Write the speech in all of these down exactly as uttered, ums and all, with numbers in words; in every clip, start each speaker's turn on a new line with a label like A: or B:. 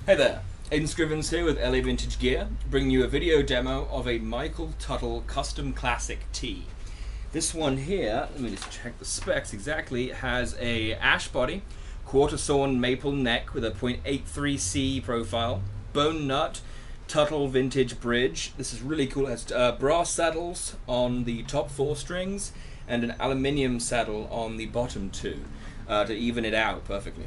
A: Hey there, Aidan Scrivens here with L A Vintage Gear, bringing you a video demo of a Michael Tuttle Custom Classic T. This one here, let me just check the specs exactly, has a ash body, quarter sawn maple neck with a point eight three C profile, bone nut, Tuttle vintage bridge. This is really cool. It has uh, brass saddles on the top four strings and an aluminium saddle on the bottom two uh, to even it out perfectly.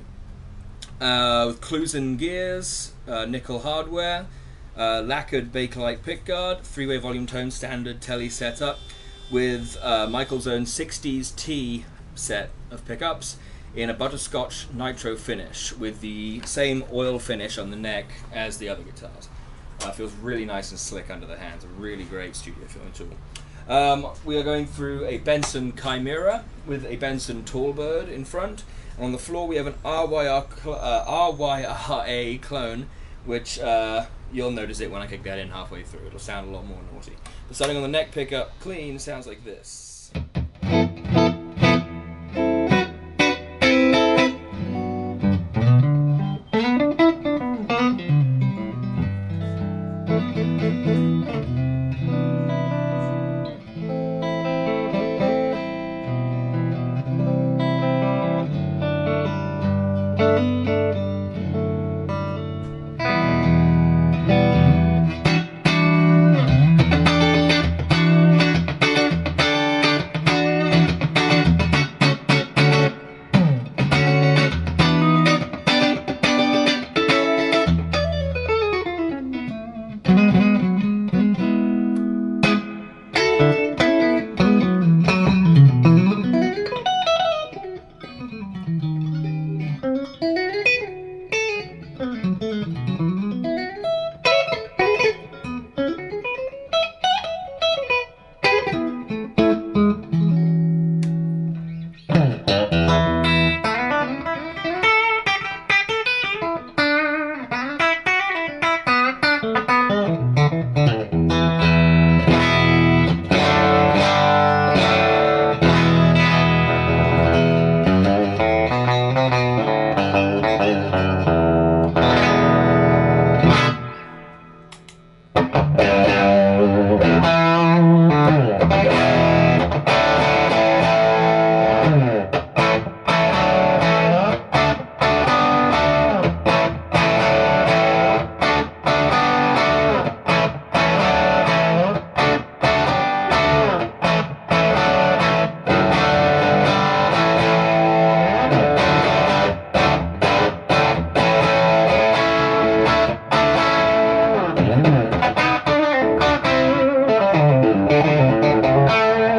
A: Uh, with Clusen gears, uh, nickel hardware, uh, lacquered Bakelite pickguard, three-way volume tone standard telly setup with uh, Michael's own sixties T set of pickups in a butterscotch nitro finish with the same oil finish on the neck as the other guitars. Uh, feels really nice and slick under the hands. A really great studio feeling tool. Um, we are going through a Benson Chimera with a Benson Tallbird in front. And on the floor we have an R Y R, uh, R Y R A clone, which uh, you'll notice it when I kick that in halfway through. It'll sound a lot more naughty. But starting on the neck pickup, clean, sounds like this.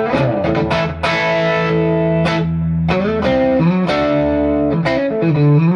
B: Mm-hmm.